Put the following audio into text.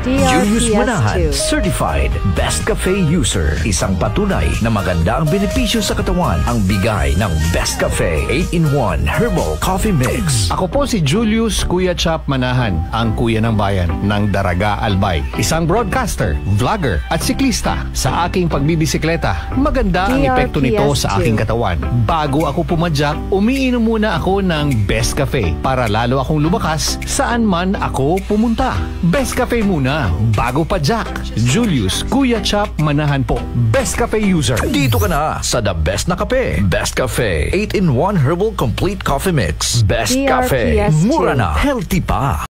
Julius Manahan, DRPS2. Certified Best Cafe User. Isang patunay na maganda ang benepisyo sa katawan ang bigay ng Best Cafe 8-in-1 Herbal Coffee Mix. Ako po si Julius Kuya Chap Manahan, ang kuya ng bayan ng Daraga Albay. Isang broadcaster, vlogger at siklista. Sa aking pagbibisikleta, maganda ang epekto nito sa aking katawan. Bago ako pumadyak, umiinom muna ako ng Best Cafe para lalo akong lumakas saan man ako pumunta. Best Cafe muna, bago padyak. Julius Kuya Chap Manahan po, Best Cafe User. Dito ka na sa The Best na Kape. Best Cafe 8-in-1 Herbal Complete Coffee Mix. Best Cafe. DRPS2. Mura na, healthy pa.